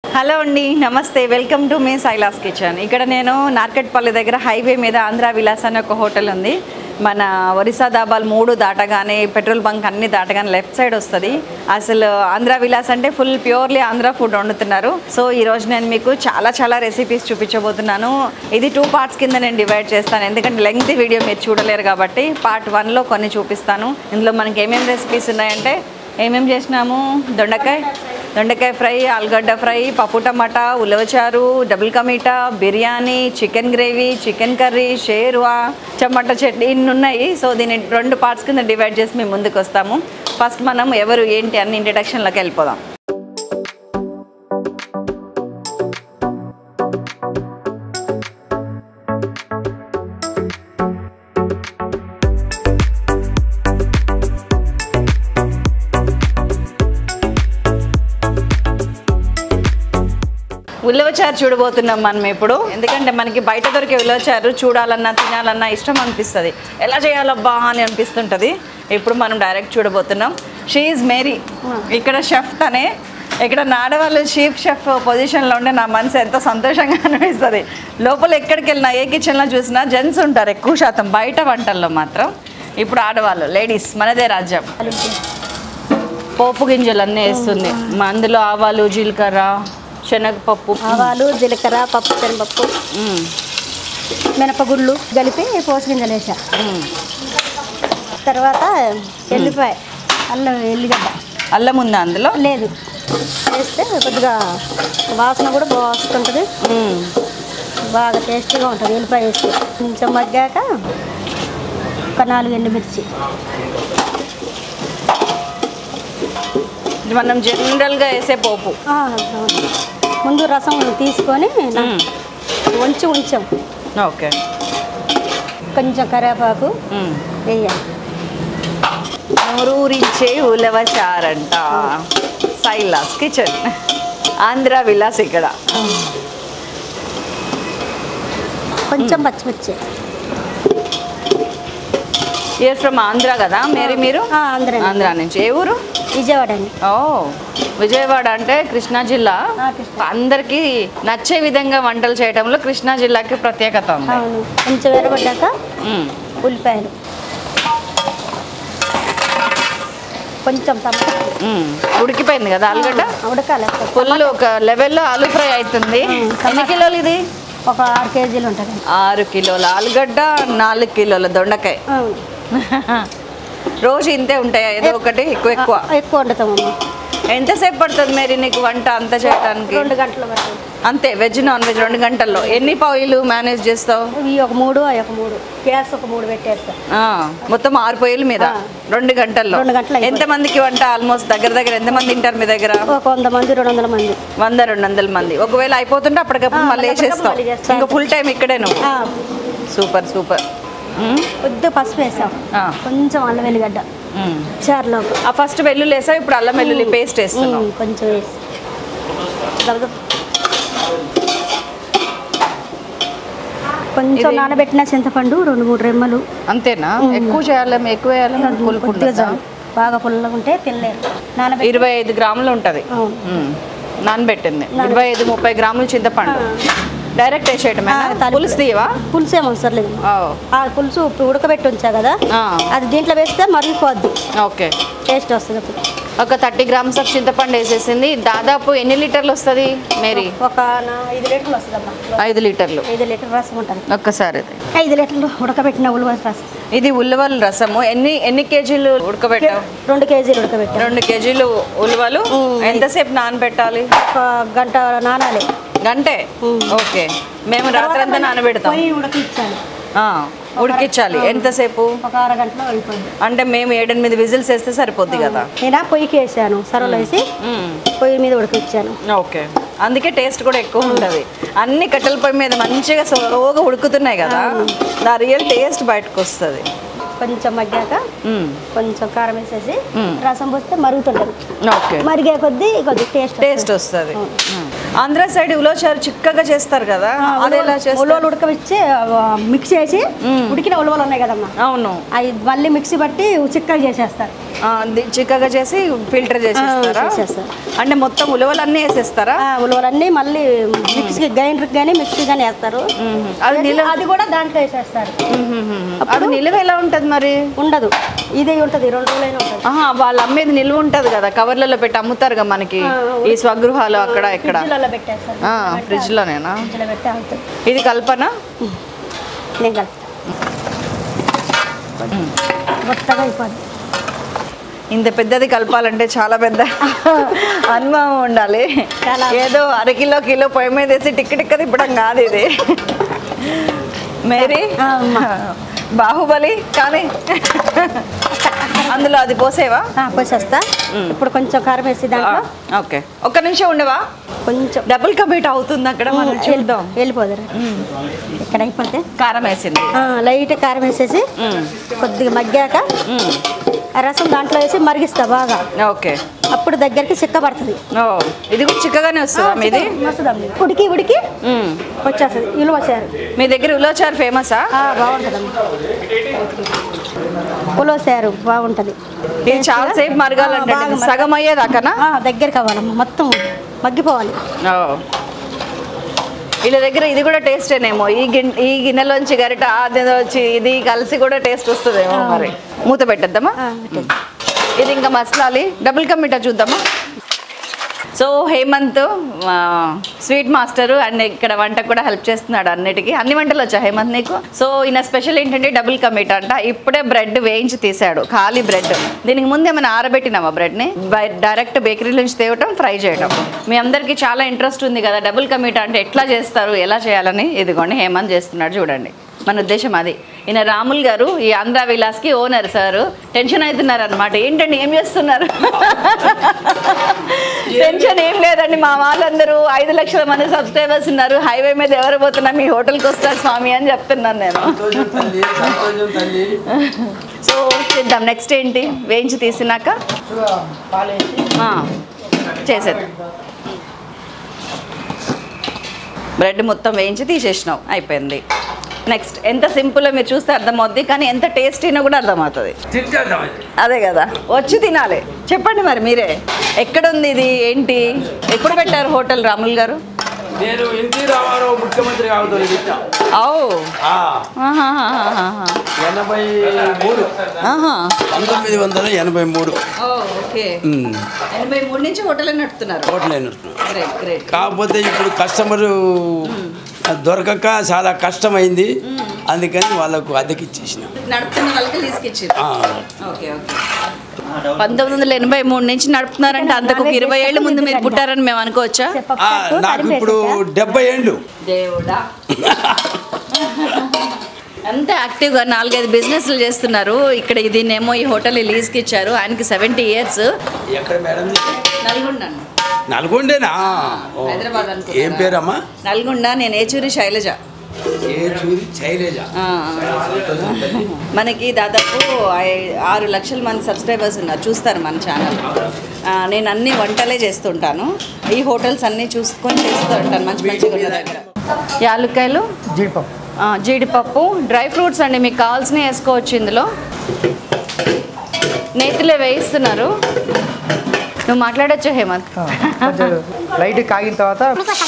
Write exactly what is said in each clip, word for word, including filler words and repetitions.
Hello అండి, నమస్తే. Welcome to మీ సైలాస్ కిచెన్. ఇక్కడ నేను నార్కెట్పల్లి దగ్గర హైవే మీద ఆంధ్ర విలాస్ అనే ఒక హోటల్ ఉంది. మన ఒరిస్సా దాబాలు మూడు దాటగానే పెట్రోల్ బంక్ అన్ని దాటగానే లెఫ్ట్ సైడ్ వస్తుంది. అసలు ఆంధ్ర విలాస్ అంటే ఫుల్ ప్యూర్లీ ఆంధ్ర ఫుడ్ వండుతున్నారు. సో ఈరోజు నేను మీకు చాలా చాలా రెసిపీస్ చూపించబోతున్నాను. ఇది టూ పార్ట్స్ కింద నేను డివైడ్ చేస్తాను, ఎందుకంటే లెంగ్త్ వీడియో మీరు చూడలేరు కాబట్టి. పార్ట్ వన్లో కొన్ని చూపిస్తాను. ఇందులో మనకి ఏమేమి రెసిపీస్ ఉన్నాయంటే ఏమేమి చేసినాము: దొండకాయ దొండకాయ ఫ్రై, ఆలుగడ్డ ఫ్రై, పప్పు టమాటా, ఉలవచారు, double ka meetha, biryani, chicken gravy, chicken curry, షేర్వా, టమాటా చట్నీ, ఇన్ని ఉన్నాయి. సో దీన్ని రెండు పార్ట్స్ కింద డివైడ్ చేసి మేము ముందుకు వస్తాము. ఫస్ట్ మనం ఎవరు ఏంటి అన్ని ఇంట్రడక్షన్లోకి వెళ్ళిపోదాం. ఉలవచారు చూడబోతున్నాం మనం ఇప్పుడు. ఎందుకంటే మనకి బయట దొరికే ఉలవచారు చూడాలన్నా తినాలన్నా ఇష్టం అనిపిస్తుంది, ఎలా చేయాలబ్బా అని అనిపిస్తుంటుంది. ఇప్పుడు మనం డైరెక్ట్ చూడబోతున్నాం. షీ ఈజ్ మేరీ, ఇక్కడ షెఫ్ అనే. ఇక్కడ ఆడవాళ్ళు చీఫ్ షెఫ్ పొజిషన్లో ఉంటే నా మనసు ఎంతో సంతోషంగా అనిపిస్తుంది. లోపల ఎక్కడికి వెళ్ళినా ఏ కిచెన్లో చూసినా జెంట్స్ ఉంటారు ఎక్కువ శాతం, బయట వంటల్లో మాత్రం ఇప్పుడు ఆడవాళ్ళు, లేడీస్, మనదే రాజ్యం. పోపు గింజలు అన్నీ వేస్తుంది. అందులో ఆవాలు, జీలకర్ర, శనగపప్పు, ఆవాలు, జీలకర్ర, పప్పు, శనగపప్పు, మినపగుళ్ళు కలిపి పోసి గింజలు వేసా. తర్వాత ఎల్లిపాయ, అల్లం, ఎల్లిగడ్డ. అల్లం ఉందా అందులో? లేదు, వేస్తే కొద్దిగా వాసన కూడా బాగా వస్తుంటుంది, బాగా టేస్టీగా ఉంటుంది. ఎల్లిపాయ వేస్తే కొంచెం మగ్గాక ఒక నాలుగు ఎండుమిర్చి. మనం జనరల్గా వేసే పోపు. ముందు రసం తీసుకొని వంచి ఉంచాం. ఓకే, కొంచెం కరివేపాకు వేయాలి. నోరూరించే ఉలవచారంట. Silas kitchen, Andhra Vilas. ఇక్కడ కొంచెం పచ్చిమిర్చి. ఇయర్ ఫ్రమ్ ఆంధ్ర కదా మేరీ మీరు? ఆంధ్ర. ఆంధ్ర నుంచి. ఏ ఊరు? విజయవాడ అండి. ఓ, విజయవాడ అంటే కృష్ణా జిల్లా. అందరికి నచ్చే విధంగా వంటలు చేయడంలో కృష్ణా జిల్లాకి ప్రత్యేకత ఉంది. అవును. కొంచెం ఎర్రబడ్డాక ఉల్లిపాయలు, కొంచెం టమాటా. ఉడికిపోయింది కదా ఆలుగడ్డ? ఉడకాలి. ఫుల్ ఒక లెవెల్లో ఆలు ఫ్రై అవుతుంది. ఎన్ని కిలోలు ఇది? ఒక ఆరు కేజీలు ఉంటుంది. ఆరు కిలోల ఆలుగడ్డ, నాలుగు కిలోల దొండకాయ. రోజు ఇంతే ఉంటాయా? ఏదో ఒకటి ఎక్కువ ఎక్కువ ఎక్కువ వండుతామమ్మా. ఎంతసేపు పడుతుంది మేరీ నీకు వంట అంతా చేయడానికి? రెండు గంటలు పడుతుంది అంతే. వెజ్ నాన్ వెజ్ రెండు గంటల్లో ఎన్ని పొయ్యిలు మేనేజ్ చేస్తావు? ఇవి ఒక మూడు, అవి ఒక మూడు, గ్యాస్ ఒక మూడు పెట్టేస్తా. మొత్తం ఆరు పొయ్యిల మీద రెండు గంటల్లో. రెండు గంటలు. ఎంతమందికి వంట? ఆల్మోస్ట్ దగ్గర దగ్గర ఎంతమంది తింటారు మీ దగ్గర? ఒక వంద మంది, రెండు వందల మంది. వంద రెండు వందల మంది. ఒకవేళ అయిపోతుంటే అప్పటికప్పుడు మళ్ళీ వేసేస్తావు. ఇంకా ఫుల్ టైం ఇక్కడే నువ్వు? Super super. కొద్దిగా పసుపు వేసాం, కొంచెం అల్లం వెల్లిగడ్డ చారులో. ఆ ఫస్ట్ వెల్లుల్లి వేసావు, ఇప్పుడు అల్లం వెల్లుల్లి పేస్ట్ వేస్తున్నాం కొంచెం వేసి. కొంచెం నానబెట్టిన చింతపండు రెండు మూడు రెమ్మలు. అంతేనా? ఎక్కువ చేయాలి? ఎక్కువ వేయాలి? బాగా పుల్లగా ఉంటే తినలేరు. నానబెట్టి ఇరవై ఐదు గ్రాములు ఉంటుంది నానబెట్టింది. ఇరవై ఐదు ముప్పై గ్రాములు చింతపండు డైరెక్ట్ వేసేయటమే. పులుసు తీయవా? పులుసు ఏమో అవసరం లేదు. ఆ పులుసు ఇప్పుడు ఉడకబెట్టి ఉంచా కదా, అది దీంట్లో వేస్తే మరిగిపోద్ది. ఓకే, టేస్ట్ వస్తుంది. అప్పుడు ఒక థర్టీ గ్రామ్స్ ఆఫ్ చింతపండు వేసేసింది. దాదాపు ఎన్ని లీటర్లు వస్తుంది మేరీ? ఒక ఐదు లీటర్లు వస్తుందమ్మా. ఐదు లీటర్లు ఐదు లీటర్ రసం ఉంటుంది ఒక్కసారి. ఐదు లీటర్లు ఉడకబెట్టిన ఉలవల రసం. ఇది ఉలవల రసము. ఎన్ని ఎన్ని కేజీలు ఉడకబెట్టావు? రెండు కేజీలు ఉడకబెట్టావు. రెండు కేజీలు ఉలవలు ఎంతసేపు నానబెట్టాలి? ఒక గంట నానాలి. గంటే? ఓకే. మేము రాత్రంతా నానబెడతాం. ఉడకించాలి. ఉడికించాలి. ఎంతసేపు? ఒక అరగంటలో అయిపోయింది. అంటే మేము ఏడెనిమిది విజిల్స్ వేస్తే సరిపోద్ది కదా. నేను పొయ్యికి వేసాను, సరళ వేసి పొయ్యి మీద ఉడికించాను. ఓకే, అందుకే టేస్ట్ కూడా ఎక్కువ ఉంటుంది. అన్ని కట్టెల పొయ్యి మీద మంచిగా స్లోగా ఉడుకుతున్నాయి కదా, నా రియల్ టేస్ట్ బయటకు వస్తుంది. కొంచెం మగ్గాక కొంచెం కారం వేసేసి రసం పోస్తే మరుగుతుంటుంది. మరిగే కొద్దీ కొద్ది టేస్ట్ టేస్ట్ వస్తుంది. ఆంధ్ర సైడ్ ఉలవచారు చిక్కగా చేస్తారు కదా, అది ఎలా చేస్తారు? ఉలవలు ఉడకవిచ్చి మిక్స్ చేసి ఉడికిన ఉలవలు ఉన్నాయి కదమ్మా, అవును, అవి మళ్ళీ మిక్సీ బట్టి చిక్కగా చేసేస్తారు. చిక్కగా చేసి ఫిల్టర్ చేసేస్తారా? అంటే మొత్తం ఉలవలన్నీ వేసేస్తారా? ఉలవలన్నీ మళ్ళీ మిక్సీ గ్రైండర్ కానీ మిక్సీ కానీ వేస్తారు. అది అది కూడా దాంట్లో వేసేస్తారు. అది నిలువ ఎలా ఉంటుంది మరి? ఉండదు, ఇదే ఉంటుంది, రెండు రోజులైనా ఉంటుంది. వాళ్ళు అమ్మేది నిల్వ ఉంటుంది కదా, కవర్లలో పెట్టి అమ్ముతారు కదా మనకి ఈ స్వగృహాలు అక్కడ ఇక్కడ, ఫ్రిడ్జ్ లోనేనా? ఇది కల్పన, నేను కలుపుతా. మొత్తగా అయిపోద్ది. ఇంత పెద్దది కలపాలంటే చాలా పెద్ద అనుభవం ఉండాలి. ఏదో అరకిలో కిలో పొయ్యి మీద వేసి టిక్కి టిక్క తిప్పడం కాదు ఇది. మేరీ బాహుబలి కానీ అందులో అది పోసేవా? పోసేస్తా. ఇప్పుడు కొంచెం కారం వేసి దాంట్లో. ఓకే, ఒక్క నిమిషం ఉండవా? కొంచెం డబుల్ కమిట్ అవుతుంది అక్కడ, మనం చూద్దాం. వెళ్ళిపోతారు ఇక్కడ అయిపోతే. కారం వేసింది, లైట్ కారం వేసేసి కొద్దిగా మగ్గాక రసం దాంట్లో వేసి మరిగిస్తా బాగా. ఓకే, అప్పుడు దగ్గరికి చిక్క పడుతుంది. ఇది కూడా చిక్కగానే వస్తుంది మీది? ఉడికి ఉడికి వచ్చేస్తుంది. ఉలవచారు మీ దగ్గర ఉలవచారు ఫేమసా? బాగుంటుందమ్మా, ఉలవచారు బాగుంటుంది. ఇది చాలా సేపు మరగాలంటే సగం అయ్యేదాకనా? దగ్గర కావాలమ్మా, మొత్తం మగ్గిపోవాలి. వీళ్ళ దగ్గర ఇది కూడా టేస్టేనేమో, ఈ గిన్నె ఈ గిన్నెలోంచి గరిట అది వచ్చి ఇది కలిసి కూడా టేస్ట్ వస్తుందేమో. మరి మూత పెట్టేద్దామా? ఇది ఇంకా మసలాలి. డబుల్ కమిటా చూద్దామా? So Hemanth sweet master and ఇక్కడ వంట కూడా హెల్ప్ చేస్తున్నాడు అన్నిటికీ. అన్ని వంటలు వచ్చా హేమంత్ నీకు? సో ఈయన స్పెషల్ ఏంటంటే డబుల్ కమిట్ అంట. ఇప్పుడే బ్రెడ్ వేయించి తీసాడు, ఖాళీ బ్రెడ్. దీనికి ముందు ఏమైనా ఆరబెట్టినామా బ్రెడ్ని? డైరెక్ట్ బేకరీ నుంచి తేవటం, ఫ్రై చేయటం. మీ అందరికీ చాలా ఇంట్రెస్ట్ ఉంది కదా డబుల్ కమిట్ అంటే ఎట్లా చేస్తారు, ఎలా చేయాలని. ఇదిగోండి హేమంత్ చేస్తున్నాడు చూడండి. మన ఉద్దేశం అది. ఈయన రాముల్ గారు ఈ ఆంధ్ర విలాస్కి ఓనర్ సార్. టెన్షన్ అవుతున్నారు అనమాట, ఏంటండి ఏం చేస్తున్నారు? టెన్షన్ ఏం లేదండి, మా వాళ్ళందరూ ఐదు లక్షల మంది సబ్స్క్రైబర్స్ ఉన్నారు, హైవే మీద ఎవరు పోతున్నా మీ హోటల్కి వస్తారు స్వామి అని చెప్తున్నాను నేను. సో చేద్దాం. నెక్స్ట్ ఏంటి? వేయించి తీసినాక చేసేది. బ్రెడ్ మొత్తం వేయించి తీసేసినావు, అయిపోయింది. నెక్స్ట్ ఎంత సింపుల్లో మీరు చూస్తే అర్థమవుద్ది, కానీ ఎంత టేస్టీనో కూడా అర్థమవుతుంది. అదే కదా, వచ్చి తినాలి. చెప్పండి మరి మీరే, ఎక్కడుంది ఇది, ఏంటి, ఎప్పుడు పెట్టారు హోటల్ రాముల్ గారు? నేను ఎన్టీ రామారావు ముఖ్యమంత్రి ఎనభై మూడు పంతొమ్మిది వందల ఎనభై మూడు ఎనభై మూడు నుంచి హోటల్ నడుపుతున్నారు. హోటల్ నడుపుతున్నారు. కాకపోతే ఇప్పుడు కస్టమరు దొరకక చాలా కష్టమైంది, అందుకని వాళ్ళకు అద్దెకి ఇచ్చేసిన. నడుపుతున్న వాళ్ళకి తీసుకొచ్చారు. పంతొమ్మిది వందల ఎనభై మూడు నుంచి నడుపుతున్నారంటే అంతకు ఇరవై ఏళ్ళ ముందు మీరు పుట్టారని మేము అనుకోవచ్చా? నాకు ఇప్పుడు డెబ్బై ఏళ్ళు. దేవుడా, అంతే యాక్టివ్గా నాలుగైదు బిజినెస్లు చేస్తున్నారు. ఇక్కడ దీన్నేమో ఈ హోటల్ లీజ్కి ఇచ్చారు. ఆయనకి సెవెంటీ ఇయర్స్. ఎక్కడ మేడం? నల్గొండ. నల్గొండేనా? హైదరాబాద్. ఏం పేరమ్మా? నల్గొండ. నేను ఏచూరి శైలజ. మనకి దాదాపు ఆరు లక్షల మంది సబ్స్క్రైబర్స్ ఉన్నారు, చూస్తారు మన ఛానల్. నేను అన్ని వంటలే చేస్తుంటాను, ఈ హోటల్స్ అన్నీ చూసుకొని చేస్తూ ఉంటాను మంచి మంచిగా ఉన్న దగ్గర. యాలుక్కాయలు, జీడిపప్పు, జీడిపప్పు, డ్రై ఫ్రూట్స్ అండి, మీకు కావాల్సినవి వేసుకోవచ్చు. ఇందులో నేతిలే వేయిస్తున్నారు. నువ్వు మాట్లాడచ్చు హేమంత్. లైట్ కాగిన తర్వాత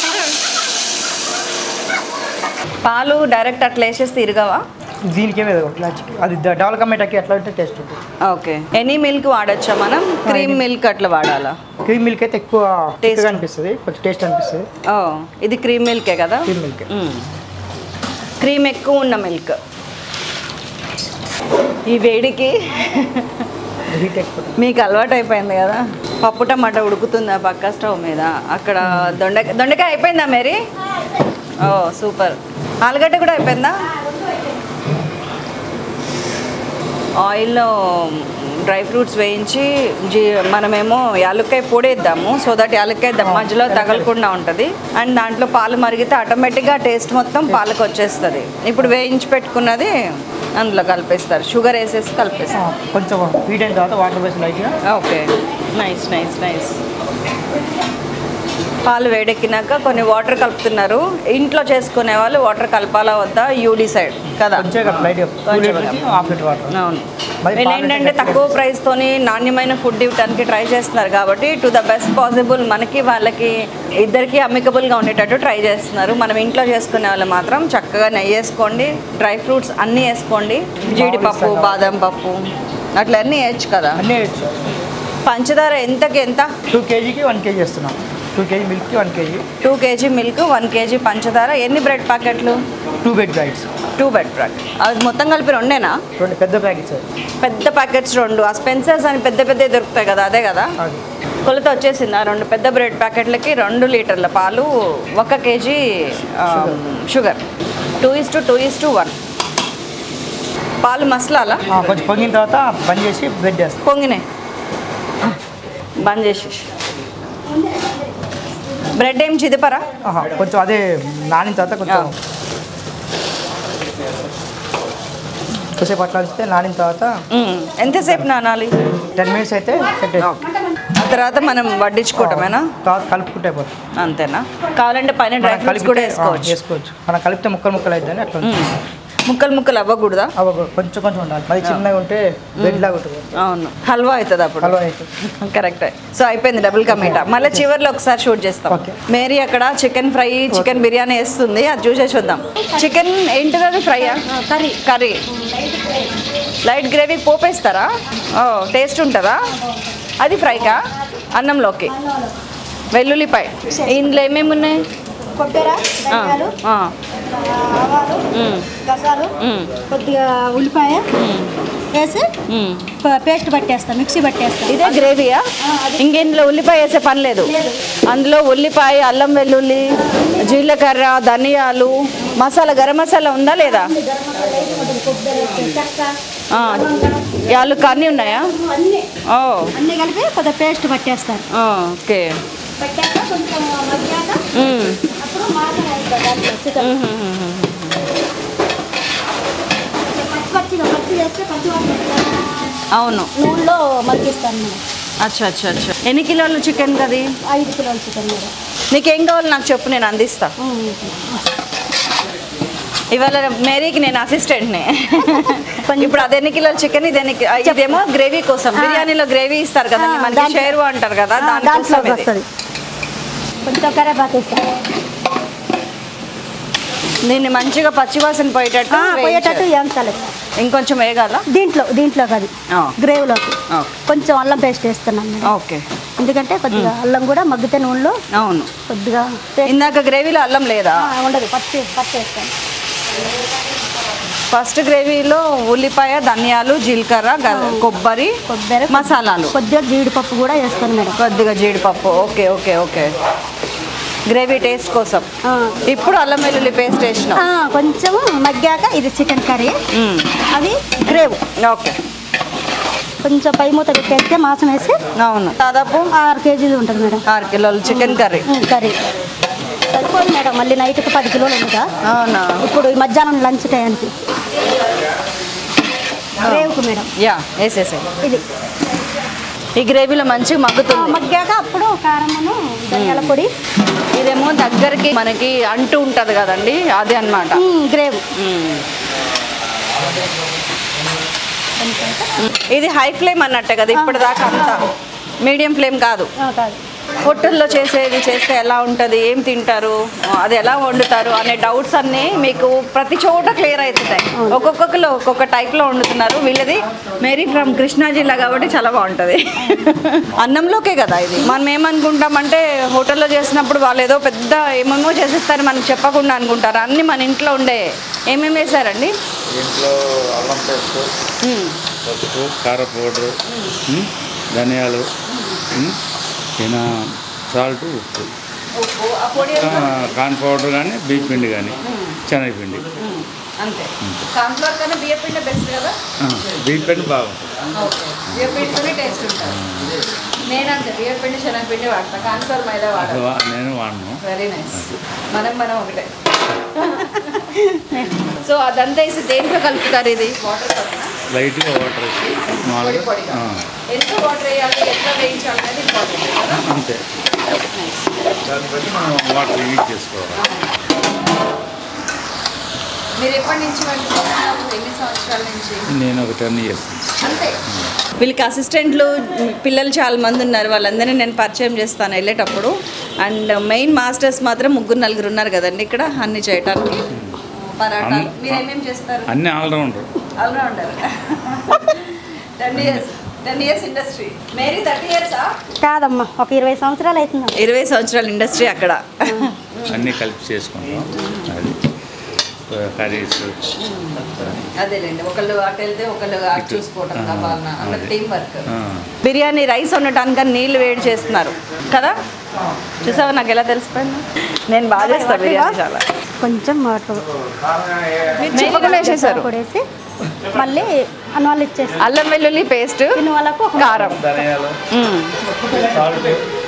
పాలు డైరెక్ట్ అట్లా వేసేస్తే ఇరగవా? దీనికి అది డబల్ కమిటాకి అట్లా ఉంటే టేస్ట్ ఉంటుంది. ఓకే, ఎనీ మిల్క్ వాడచ్చా మనం? క్రీమ్ మిల్క్ అట్లా వాడాలా? క్రీమ్ మిల్క్ అయితే ఎక్కువ టేస్ట్ అనిపిస్తుంది, కొంచెం టేస్ట్ అనిపిస్తుంది. ఓ, ఇది క్రీమ్ మిల్కే కదా? Cream milk. క్రీమ్ ఎక్కువ ఉన్న మిల్క్. ఈ వేడికి మీకు అలవాటు అయిపోయింది కదా. పప్పు టమాటా ఉడుకుతుందా పక్క స్టవ్ మీద? అక్కడ దొండకాయ దొండకాయ అయిపోయిందా మేరీ? ఓ సూపర్. ఆలుగడ్డ కూడా అయిపోయిందా? ఆయిల్లో డ్రై ఫ్రూట్స్ వేయించి జీ మనమేమో యాలుక్కాయ పొడేద్దాము, సో దట్ యాలుక్కాయ మధ్యలో తగలకుండా ఉంటుంది. అండ్ దాంట్లో పాలు మరిగితే ఆటోమేటిక్గా టేస్ట్ మొత్తం పాలకు వచ్చేస్తుంది. ఇప్పుడు వేయించి పెట్టుకున్నది అందులో కలిపేస్తారు, షుగర్ వేసేసి కలిపేస్తారు. కొంచెం హీట్ అయిన తర్వాత వాటర్ వేసి లైట్గా. Okay, nice nice nice. పాలు వేడెక్కినాక కొన్ని వాటర్ కలుపుతున్నారు. ఇంట్లో చేసుకునే వాళ్ళు వాటర్ కలపాలా వద్దా యూ డిసైడ్ కదా. అవును, వీళ్ళు ఏంటంటే తక్కువ ప్రైస్తోని నాణ్యమైన ఫుడ్ ఇవ్వడానికి ట్రై చేస్తున్నారు కాబట్టి టు ద బెస్ట్ పాసిబుల్ మనకి వాళ్ళకి ఇద్దరికి అమికబుల్గా ఉండేటట్టు ట్రై చేస్తున్నారు. మనం ఇంట్లో చేసుకునే వాళ్ళు మాత్రం చక్కగా నెయ్యి వేసుకోండి, డ్రై ఫ్రూట్స్ అన్నీ వేసుకోండి, జీడిపప్పు బాదం పప్పు అట్లా అన్నీ వేయచ్చు కదా. అన్నీ వేయచ్చు. పంచదార ఎంతకి ఎంత? టూ కేజీకి వన్ కేజీ వేస్తున్నాం. టూ కేజీ మిల్క్కి one KG two KG milk one KG పంచదార. ఎన్ని బ్రెడ్ ప్యాకెట్లు? Two bread packets. Two bread packet అది మొత్తం కలిపి రెండేనా? రెండు పెద్ద ప్యాకెట్స్. పెద్ద ప్యాకెట్స్ రెండు. ఆ స్పెన్సర్స్ అని పెద్ద పెద్ద దొరుకుతాయి కదా, అదే కదా. కొలత వచ్చేసింది. ఆ రెండు పెద్ద బ్రెడ్ ప్యాకెట్లకి రెండు లీటర్ల పాలు, ఒక KG sugar. Two is to two is to one. పాలు మసలాలా? కొంచెం పొంగిన తర్వాత బంద్ చేసి బ్రెడ్ వేస్తాం. పొంగినాయి బంద్ చేసేసి. బ్రెడ్ ఏం చిదిపరా? కొంచెం అదే నానిన తర్వాత కొంచెం కొద్దిసేపు అట్లా ఉంచితే నానిన తర్వాత. ఎంతసేపు నానాలి? టెన్ మినిట్స్ అయితే సెట్. ఆ తర్వాత మనం వడ్డించుకోవటమేనా? తర్వాత కలుపుకుంటే పోతుంది. అంతేనా? కావాలంటే పైన డ్రై ఫ్రూట్స్ కూడా వేసుకోవచ్చు. వేసుకోవచ్చు. మనం కలిపితే ముక్కలు ముక్కలు అవుతుంది. అట్లా ముక్కలు ముక్కలు అవ్వకూడదా? అవ్వకూడదు, కొంచెం కొంచెం ఉండాలి. మరి చిన్నగా ఉంటే బ్రెడ్ లాగా ఉంటుంది. అవును, హల్వా అవుతుంది అప్పుడు. హల్వా అవుతుంది. కరెక్టే. సో అయిపోయింది డబుల్ కా మీఠా. మళ్ళీ చివరిలో ఒకసారి షూట్ చేస్తాం. మేరీ అక్కడ చికెన్ ఫ్రై చికెన్ బిర్యానీ వేస్తుంది, అది చూసేసి వద్దాం. చికెన్ ఏంటిది అది? ఫ్రైయా? కర్రీ. కర్రీ లైట్ గ్రేవీ పోపేస్తారా? ఓ టేస్ట్ ఉంటుందా అది ఫ్రైకా? అన్నంలోకి వెల్లుల్లిపాయ. ఇందులో ఏమేమి ఉన్నాయి? కొబ్బరి, ధనియాలు, ఆవాలు, గసాలు, కొద్దిగా ఉల్లిపాయ వేసి పేస్ట్ పట్టేస్తాం, మిక్సీ పట్టేస్తాం. ఇదే గ్రేవీయా? ఇంకెందులో ఉల్లిపాయ వేసే పని లేదు. అందులో ఉల్లిపాయ, అల్లం వెల్లుల్లి, జీలకర్ర, ధనియాలు, మసాలా, గరం మసాలా ఉందా లేదా? యాలుక అన్నీ ఉన్నాయా? ఓ అన్నీ కలిపి కొద్దిగా పేస్ట్ పట్టేస్తారు. ఓకే. పట్టాక కొంచెం మగ్గాక అప్పుడు మాసం పచ్చి పచ్చి పచ్చి చేస్తే పచ్చి అవును నూనెలో మగ్గిస్తాను నేను. అచ్చా అచ్చా అచ్చా. ఎన్ని కిలోలు చికెన్ కది? ఐదు కిలోల చికెన్ మీద. నీకేం కావాలి నాకు చెప్పు, నేను అందిస్తా. ఇవాళ మేరీకి నేను అసిస్టెంట్ని. ఇప్పుడు అది ఎన్ని కిలోల చికెన్, ఇది ఎన్ని? ఇదేమో గ్రేవీ కోసం, బిర్యానీలో గ్రేవీ ఇస్తారు కదా మనకి, షేర్వా అంటారు కదా, దాంట్లో వస్తుంది. కొంచెం కరేపాకు వేస్తాను. దీన్ని మంచిగా పచ్చివాసన పోయేటట్టు పోయేటట్టు వేయించాలి. ఇంకొంచెం వేగాల దీంట్లో దీంట్లో కాదు గ్రేవీలోకి కొంచెం అల్లం పేస్ట్ వేస్తున్నాను. ఓకే, ఎందుకంటే కొద్దిగా అల్లం కూడా మగ్గితే నూనెలో. అవును, కొద్దిగా ఇందాక గ్రేవీలో అల్లం లేదా? ఉండదు, పచ్చి పచ్చి వేస్తాను. ఫస్ట్ గ్రేవీలో ఉల్లిపాయ, ధనియాలు, జీలకర్ర, కొబ్బరి కొబ్బరి మసాలాలు, కొద్దిగా జీడిపప్పు కూడా వేస్తాను మేడం. కొద్దిగా జీడిపప్పు. Okay okay okay. Gravy taste కోసం. ఇప్పుడు అల్లం వెల్లుల్లి పేస్ట్ వేసిన కొంచెం మగ్గాక ఇది చికెన్ కర్రీ, అది గ్రేవ్. ఓకే, కొంచెం పై మూత పెట్టేస్తే మాంసం వేసి. అవును, దాదాపు ఆరు కేజీలు ఉంటుంది మేడం. ఆరు కిలోలు చికెన్ కర్రీ. కర్రీ సరిపోదు మేడం. మళ్ళీ నైట్కి పది కిలోలు ఉందిగా. అవునా? ఇప్పుడు మధ్యాహ్నం లంచ్ టైంకి గ్రేవ్కు మేడం. యా వేసేసే. ఇది ఈ గ్రేవీలో మంచిగా మగ్గుతుంది. మగ్గాక అప్పుడు కారమును ధనియాల పొడి. ఇదేమో దగ్గరికి మనకి అంటూ ఉంటుంది కదండి, అది అన్నమాట గ్రేవ్. ఇది హై ఫ్లేమ్ అన్నట్టే కదా ఇప్పటిదాకా, అంతా మీడియం ఫ్లేమ్ కాదు. కాదు. హోటల్లో చేసేది చేస్తే ఎలా ఉంటుంది, ఏం తింటారు, అది ఎలా వండుతారు అనే డౌట్స్ అన్నీ మీకు ప్రతి చోట క్లియర్ అవుతున్నాయి. ఒక్కొక్కరు ఒక్కొక్క టైప్లో వండుతున్నారు. వీళ్ళది మేరీ ఫ్రమ్ కృష్ణా జిల్లా కాబట్టి చాలా బాగుంటుంది. అన్నంలోకే కదా ఇది. మనం ఏమనుకుంటామంటే హోటల్లో చేసినప్పుడు వాళ్ళు ఏదో పెద్ద ఏమేమో చేసేస్తారు మనకు చెప్పకుండా అనుకుంటారు. అన్నీ మన ఇంట్లో ఉండే. ఏమేమి వేసారండి? ఇంట్లో అల్లం పేస్ట్, పసుపు, కార పౌడరు, ధనియాలు, సాల్ట్, ఉప్పు, కార్న్ పౌడర్ కానీ బియ్య పిండి కానీ శనగపిండి. అంతే. కార్న్ఫ్లోర్ కన్నా బియ్య పిండి బెస్ట్ కదా. బియ్య పిండి బాగుంటుంది. బియ్య పిండితోనే టేస్ట్ ఉంటుంది. నేనంతే బియ్య పిండి శనగపిండి వాడతా, కార్న్ఫ్లోర్ మైదా వాడతా. నేను వాడను. Very nice. మనం మనం ఒకటే. సో అదంతా వేసి దేంట్లో కలుపుతారు? ఇది వాటర్ లైట్గా వాటర్ వేసి ఎంత వాటర్ వేయాలి, ఎట్లా వేయించాలి అనేది ఇంపార్టెంట్ కదా. అంతే. దాన్ని బట్టి మనం వాటర్ యూజ్ చేసుకోవాలి. మీరు ఎప్పటి నుంచి వంట చేస్తున్నారు? ఎన్ని సంవత్సరాల నుంచి? నేను ఒక టెన్ ఇయర్స్. అంతే. వీళ్ళకి అసిస్టెంట్లు పిల్లలు చాలా మంది ఉన్నారు, వాళ్ళందరినీ నేను పరిచయం చేస్తాను వెళ్ళేటప్పుడు. అండ్ మెయిన్ మాస్టర్స్ మాత్రం ముగ్గురు నలుగురు ఉన్నారు కదండి ఇక్కడ అన్ని చేయడానికి. పరాటాలు మీరు ఏమేమి చేస్తారు? అన్నీ allrounder. Allrounder. Ten years ten years industry. Mary thirty ఇయర్సా? కాదమ్మా, ఒక ఇరవై సంవత్సరాలు అవుతుంది. ఇరవై సంవత్సరాల ఇండస్ట్రీ అక్కడ. అన్నీ కలిపి చేసుకుంటాం. అది కర్రీస్ అదేలేండి, ఒకళ్ళు అటు వెళ్తే ఒకళ్ళు అటు చూసుకోవటం కావాలన్నా అక్కడ టీం వర్క్. ఆ. బిర్యానీ రైస్ వండటానికి నీళ్ళు వేడి చేస్తున్నారు కదా, చూసావా? నాకు ఎలా తెలిసిపోయింది, నేను బాగా చేస్తాను బిర్యానీ. చాలా కొంచెం వాటర్ నెయ్యి కూడా వేసేసారు. వేసి మళ్ళీ అన్నవాళ్ళు ఇచ్చేసి అల్లం వెల్లుల్లి పేస్ట్, తిన్న వాళ్ళకు ఒక కారం. ధనియాలు, మ్మ్. Salt,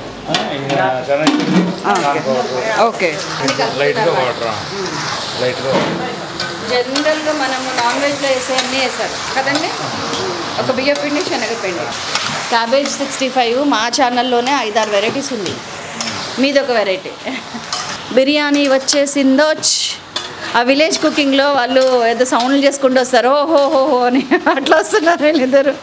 okay. లైట్గా వాటర్, లైట్గా జనరల్గా మనము నాన్ వెజ్లో వేసే అన్నీ వేసారు కదండి. ఒక బియ్య పిండి, శనగపిండి. క్యాబేజ్ సిక్స్టీ ఫైవ్ మా ఛానల్లోనే ఐదారు వెరైటీస్ ఉంది, మీది ఒక వెరైటీ. బిర్యానీ వచ్చేసిందోచ్. ఆ విలేజ్ కుకింగ్లో వాళ్ళు ఏదో సౌండ్లు చేసుకుంటూ వస్తారు, ఓహో హోహో అని అట్లా వస్తున్నారు వీళ్ళిద్దరు.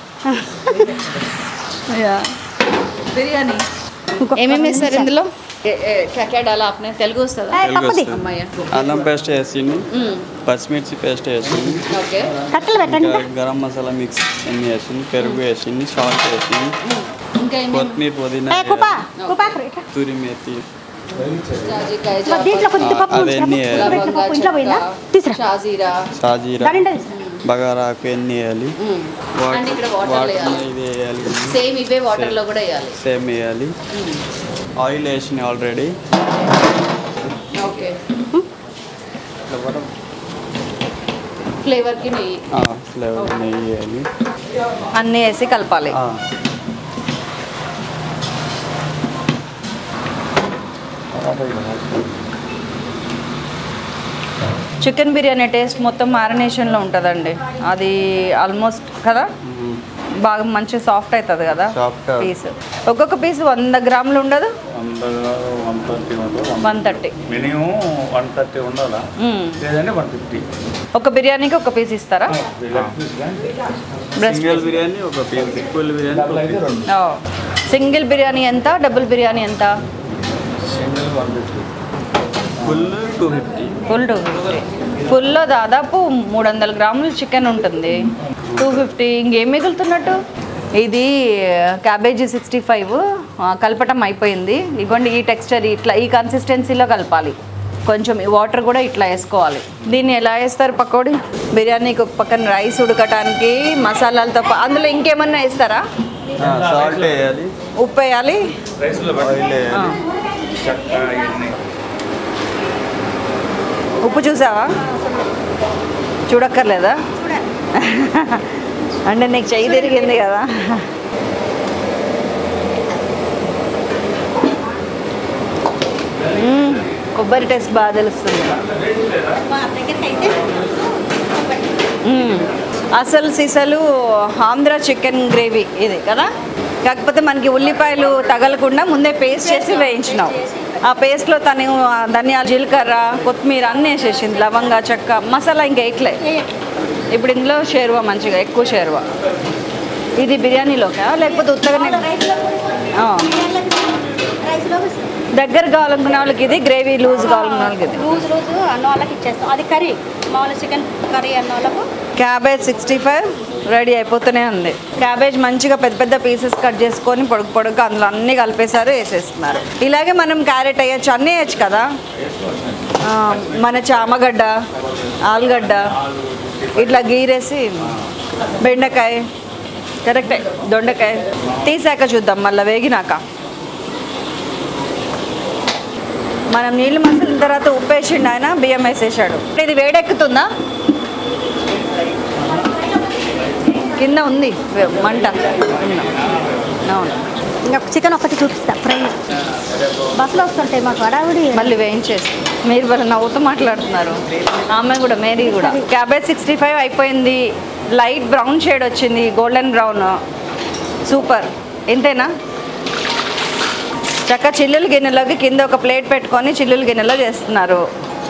బిర్యానీ ఏమేమి వేస్తారు ఇందులో? क्या डाला आपने? తెలుగు వస్తుందా? అమ్మాయి అల్లం పేస్ట్ వేసింది, పచ్చిమిర్చి పేస్ట్ వేసింది, ఓకే. కట్టలు పెట్టండి. ఇంకా గరం మసాలా మిక్స్ అన్ని వేసింది, పెరుగు వేసింది, సాల్ట్ వేసింది, ఇంకా ఏమేమి? కొత్తిమీర, పుదీనా, ఏ, కుపా కుపా ఇట్లా. తూరి మేతి జాజికాయ, మరి దీంట్లో కొద్ది పప్పు అవన్నీ ఉంచినప్పుడు ఉడకబెట్టిన పప్పు ఇంట్లో పోయిందా? తీసురా. షాజీరా, సాజీరా, దానిండా తీసురా. బగారాకు ఎన్ని వేయాలి, అండ్ ఇక్కడ వాటర్ వాటర్ వేయాలి. ఇది వేయాలి, సేమ్ ఇవే వాటర్లో కూడా వేయాలి. సేమ్ వేయాలి. ఆయిల్ వేసిన ఆల్రెడీ. ఓకే. ఫ్లేవర్కి నెయ్యి, ఫ్లేవర్ నెయ్యి వేయాలి, అన్నీ వేసి కలపాలి. ఆ. చికెన్ బిర్యానీ టేస్ట్ మొత్తం మ్యారినేషన్లో ఉంటుందండి, అది ఆల్మోస్ట్ కదా, బాగా మంచి సాఫ్ట్ అవుతుంది కదా Soft. పీస్. ఒక్కొక్క పీస్ వంద గ్రాములు ఉండదు, వన్ థర్టీ ఉంటుంది. One thirty minimum one thirty ఉండాలా, లేదంటే వన్ ఫిఫ్టీ. ఒక బిర్యానీకి ఒక పీస్ ఇస్తారా? బ్రెస్ట్ సింగిల్ బిర్యానీ ఒక పీస్, ఫుల్ బిర్యానీ ఒక పీస్. సింగిల్ బిర్యానీ ఎంత, డబుల్ బిర్యానీ ఎంత? Single one fifty, full two fifty. Full two fifty. ఫుల్లో దాదాపు మూడు వందల గ్రాములు చికెన్ ఉంటుంది, టూ ఫిఫ్టీ. ఇంకేం మిగులుతున్నట్టు? ఇది క్యాబేజీ సిక్స్టీ ఫైవ్ కలపటం అయిపోయింది. ఇదిగోండి ఈ టెక్స్చర్, ఇట్లా ఈ కన్సిస్టెన్సీలో కలపాలి. కొంచెం ఈ వాటర్ కూడా ఇట్లా వేసుకోవాలి. దీన్ని ఎలా వేస్తారు పకోడీ? బిర్యానీకి ఒక పక్కన రైస్ ఉడకటానికి మసాలాలతో పా- అందులో ఇంకేమన్నా వేస్తారా? సాల్ట్ వేయాలి, ఉప్పు వేయాలి, రైస్లో ఆయిల్ వేయాలి. చెక్క ఇవన్నీ. ఉప్పు చూసావా? చూడక్కర్లేదా? అంటే నీకు చెయ్యి తిరిగింది కదా. మ్మ్. కొబ్బరి టేస్ట్ బాగా తెలుస్తుంది. మా దగ్గరికి అయితే మ్మ్. అసలు సిసలు ఆంధ్ర చికెన్ గ్రేవీ ఇది కదా, కాకపోతే మనకి ఉల్లిపాయలు తగలకుండా ముందే పేస్ట్ చేసి వేయించినాం. ఆ పేస్ట్లో తను ధనియాలు, జీలకర్ర, కొత్తిమీర అన్నీ వేసేసింది, లవంగా, చెక్క, మసాలా ఇంకా వేయట్లే. ఇప్పుడు ఇందులో షేర్వా, మంచిగా ఎక్కువ షేర్వా. ఇది బిర్యానీలోకా లేకపోతే ఉత్తగానే? ఆ. రైస్లో దగ్గర కావాలనుకునే వాళ్ళకి ఇది, గ్రేవీ లూజ్ కావాలనుకునే వాళ్ళకి ఇది. రోజు రోజు అన్న వాళ్ళకి ఇచ్చేస్తాం. అది కర్రీ, మామూలు చికెన్ కర్రీ అన్న వాళ్ళకు. క్యాబేజ్ సిక్స్టీ ఫైవ్ రెడీ అయిపోతూనే ఉంది. క్యాబేజ్ మంచిగా పెద్ద పెద్ద పీసెస్ కట్ చేసుకొని పొడుగు పొడుగు అందులో అన్నీ కలిపేశారు, వేసేస్తున్నారు. ఇలాగే మనం క్యారెట్ వేయచ్చు, అన్నీ వేయచ్చు కదా. ఆ, మన చామగడ్డ, ఆలుగడ్డ ఇట్లా గీరేసి, బెండకాయ, కరెక్టే, దొండకాయ తీసాక చూద్దాం మళ్ళీ వేగినాక. మనం నీళ్ళు మసిలిన తర్వాత ఉప్పు వేసిండు ఆయన, బియ్యం వేసేసాడు. ఇది వేడెక్కుతుందా? కింద ఉంది మంట. అవును, ఇంకా చికెన్ ఒకటి చూపిస్తా ఫ్రై. బస్సులో వస్తుంటాయి మాకు హడావుడి. మళ్ళీ వేయించేసి. మీరు వాళ్ళ నవ్వుతూ మాట్లాడుతున్నారు. ఆమె కూడా, మేరీ కూడా. క్యాబేజ్ సిక్స్టీ ఫైవ్ అయిపోయింది, లైట్ బ్రౌన్ షేడ్ వచ్చింది, గోల్డెన్ బ్రౌన్. సూపర్. ఇంతేనా? చక్క చిల్లుల గిన్నెలోకి కింద ఒక ప్లేట్ పెట్టుకొని చిల్లుల గిన్నెలో చేస్తున్నారు.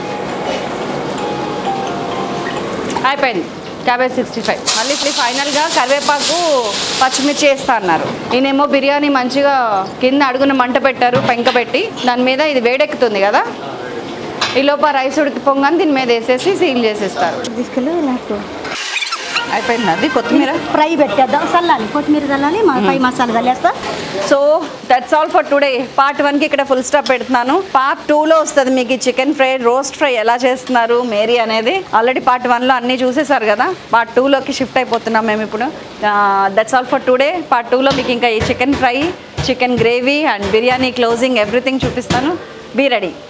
అయిపోయింది క్యాబేజ్ సిక్స్టీ ఫైవ్. మళ్ళీ ఇప్పుడు ఫైనల్గా కరివేపాకు పచ్చిమిర్చి వేస్తా అన్నారు. ఈయనేమో బిర్యానీ మంచిగా కింద అడుగున మంట పెట్టారు, పెంక పెట్టి దాని మీద ఇది వేడెక్కుతుంది కదా, ఈ లోపల రైస్ ఉడికిపోగానే దీని మీద వేసేసి సీల్ చేసేస్తారు. తీసుకెళ్ళి నాకు అయిపోయింది. అది కొత్తిమీర ఫ్రై పెట్టేద్దాం, చల్లాలి కొత్తిమీర చల్లాలి, మా ఫ్రై మసాలా చల్లేస్తా. So that's all for today. Part వన్కి ఇక్కడ ఫుల్ స్టాప్ పెడుతున్నాను. పార్ట్ టూలో వస్తుంది మీకు ఈ చికెన్ ఫ్రై, రోస్ట్ ఫ్రై ఎలా చేస్తున్నారు మేరీ అనేది. ఆల్రెడీ పార్ట్ వన్లో అన్నీ చూసేసారు కదా, పార్ట్ టూలోకి షిఫ్ట్ అయిపోతున్నాం మేము ఇప్పుడు. That's all for today. Part టూలో మీకు ఇంకా ఈ chicken fry, chicken gravy and biryani closing everything చూపిస్తాను. Be ready.